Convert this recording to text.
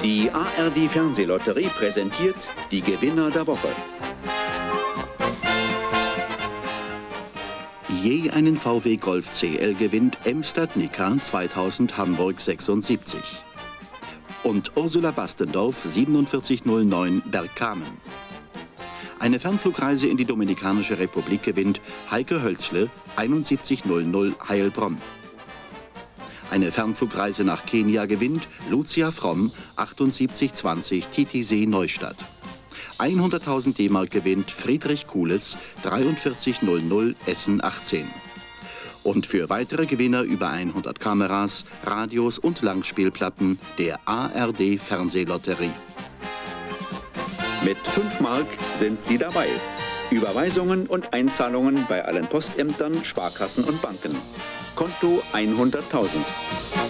Die ARD Fernsehlotterie präsentiert die Gewinner der Woche. Je einen VW Golf CL gewinnt Emstad-Nickar 2000 Hamburg 76. Und Ursula Bastendorf 4709 Bergkamen. Eine Fernflugreise in die Dominikanische Republik gewinnt Heike Hölzle 7100 Heilbronn. Eine Fernflugreise nach Kenia gewinnt Lucia Fromm 7820 Titisee Neustadt. 100.000 D-Mark gewinnt Friedrich Kuhles 4300 Essen 18. Und für weitere Gewinner über 100 Kameras, Radios und Langspielplatten der ARD Fernsehlotterie. Mit 5 Mark sind Sie dabei. Überweisungen und Einzahlungen bei allen Postämtern, Sparkassen und Banken. Konto 100.000.